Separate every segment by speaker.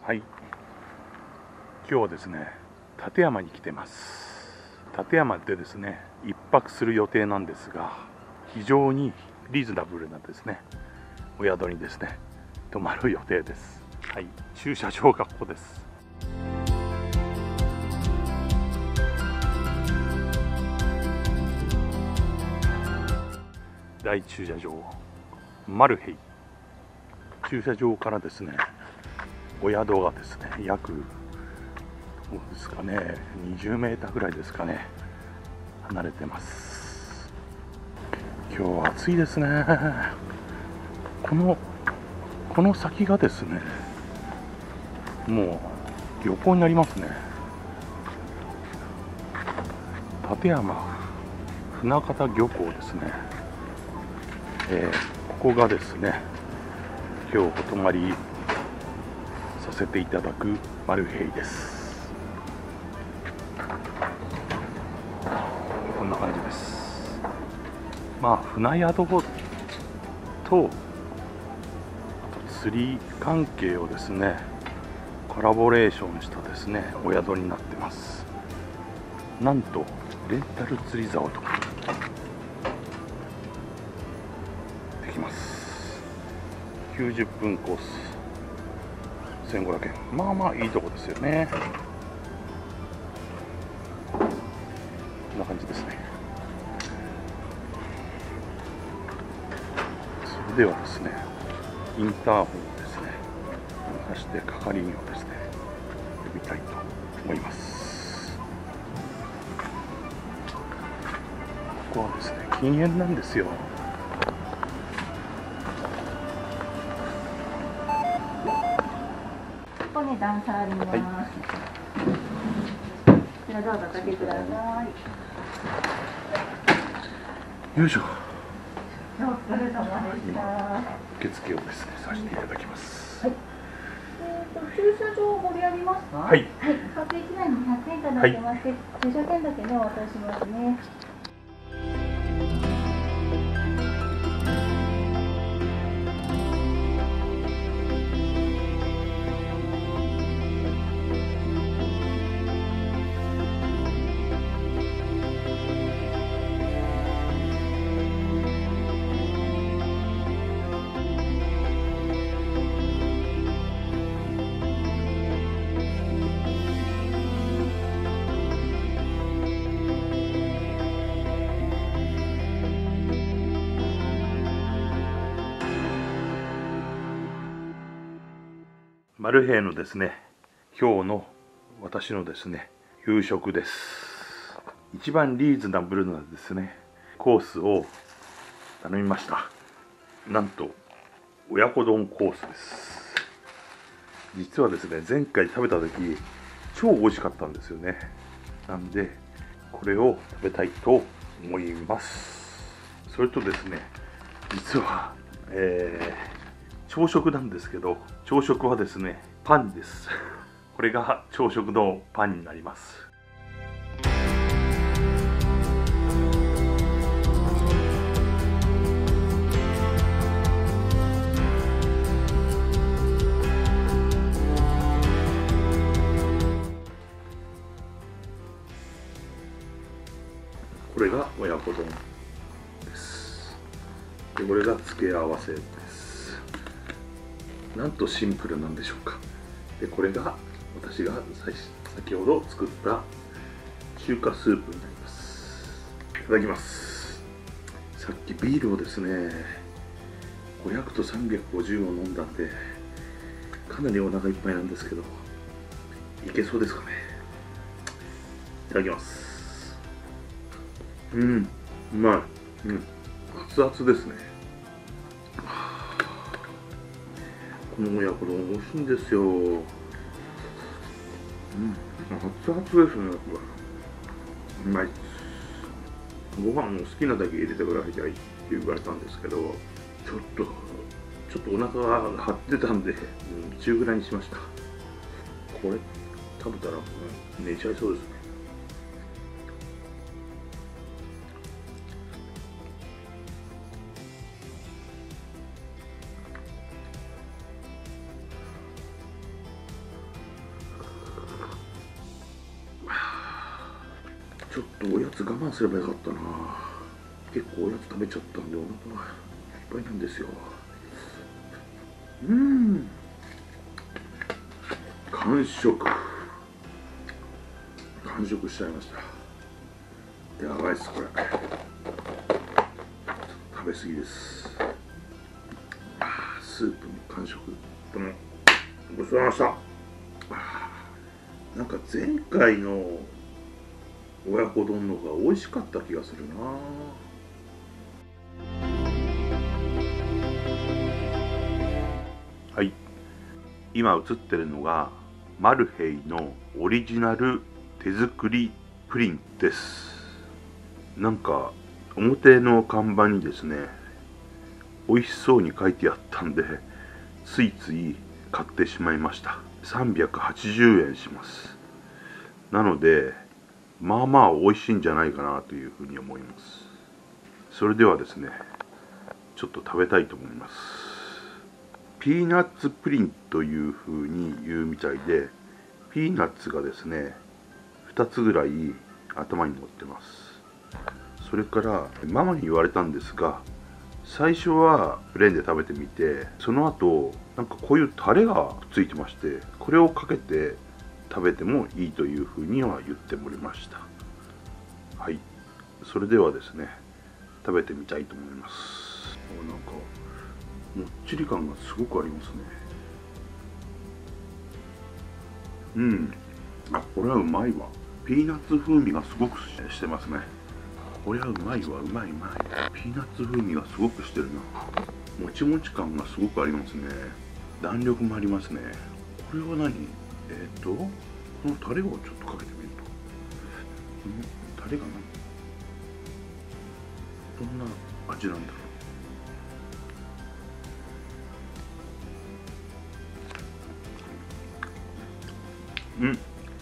Speaker 1: はい、今日はですね、館山に来てます。館山でですね、一泊する予定なんですが、非常にリーズナブルなですね、お宿にですね、泊まる予定です。はい、駐車場がここです。大駐車場マルヘイ。駐車場からですね、お宿がですね、約どうですかね、20メーターぐらいですかね、離れてます。今日は暑いですね。この先がですね、もう漁港になりますね。館山船形漁港ですね。ここがですね、今日お泊まりさせていただくマルヘイです。こんな感じです。まあ船宿と釣り関係をですね、コラボレーションしたですね、お宿になってます。なんとレンタル釣り竿とかできます。90分コース1500円。まあまあいいとこですよね。こんな感じですね。それではですね、インターホンをですね、鳴らして係員をですね、呼びたいと思います。ここはですね、禁煙なんですよ。
Speaker 2: ここね、段差あります。はい、ではどうぞおかけくださ
Speaker 1: い。よいしょ。
Speaker 2: お疲れ様でした。
Speaker 1: 受付をですね、させていただきます。
Speaker 2: はい。駐車場ご利用ありますか？
Speaker 1: はい。
Speaker 2: はい。各1台に100円いただきまして、はい、駐車券だけね、お渡ししますね。
Speaker 1: マルヘイのですね、今日の私のですね、夕食です。一番リーズナブルなですね、コースを頼みました。なんと親子丼コースです。実はですね、前回食べた時超美味しかったんですよね。なんでこれを食べたいと思います。それとですね、実は朝食なんですけど、朝食はですね、パンです。これが朝食のパンになります。これが親子丼です。で、これが付け合わせです。なんとシンプルなんでしょうか。で、これが私が先ほど作った中華スープになります。いただきます。さっきビールをですね、500と350を飲んだんで、かなりお腹いっぱいなんですけど、いけそうですかね。いただきます。うまい。熱々ですね。この親子丼美味しいんですよ。熱々ですね。これうまい。ご飯も好きなだけ入れてくださいって言われたんですけど、ちょっとお腹が張ってたんで、中ぐらいにしました。これ食べたら寝ちゃいそうですね。 ちょっとおやつ我慢すればよかったな。結構おやつ食べちゃったんでお腹がいっぱいなんですよ。完食しちゃいました。やばいっすこれ。食べ過ぎです。スープも完食。ごちそうさまでした。なんか前回の親子丼の方が美味しかった気がするな。はい、今映ってるのがマルヘイのオリジナル手作りプリンです。なんか表の看板にですね、美味しそうに書いてあったんでついつい買ってしまいました。380円します。なのでまあまあ美味しいんじゃないかなというふうに思います。それではですね、ちょっと食べたいと思います。ピーナッツプリンというふうに言うみたいで、ピーナッツがですね2つぐらい頭に乗ってます。それからママに言われたんですが、最初はプレーンで食べてみて、その後なんかこういうタレがついてまして、これをかけて食べてもいいというふうには言っておりました。はい、それではですね食べてみたいと思います。なんかもっちり感がすごくありますね。これはうまいわ。ピーナッツ風味がすごくしてますね。これはうまいわ。うまい。ピーナッツ風味がすごくしてるな。もちもち感がすごくありますね。弾力もありますね。これは何？このタレをちょっとかけてみると。このタレがどんな味なんだろう。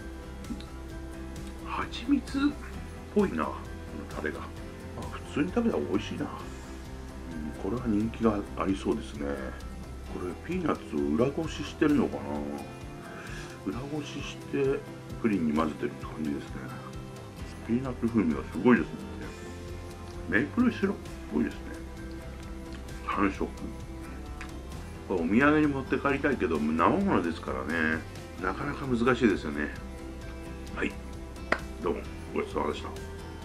Speaker 1: 蜂蜜っぽいな、このタレが。普通に食べたら美味しいな。これは人気がありそうですね。これピーナッツを裏ごししてるのかな。裏ごししてプリンに混ぜてるって感じですね。ピーナッツ風味がすごいですね。メープルシロップっぽいですね。3色。お土産に持って帰りたいけど生ものですからね、なかなか難しいですよね。はい、どうもごちそうさまでした。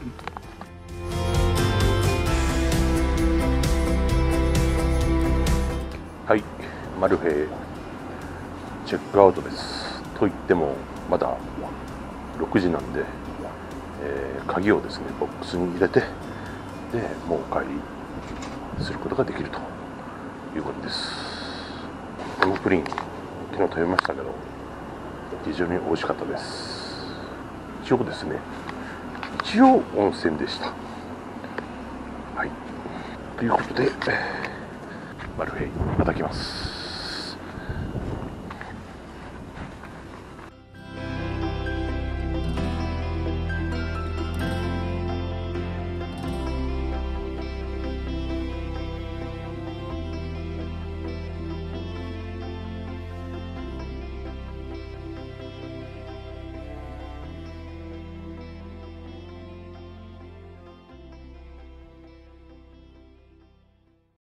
Speaker 1: はい、マルヘイチェックアウトです。と言ってもまだ6時なんで、鍵をですねボックスに入れて、でもうお帰りすることができるということです。このプリン昨日食べましたけど非常に美味しかったです。一応ですね、温泉でした。はい、ということでマルヘイいただきます。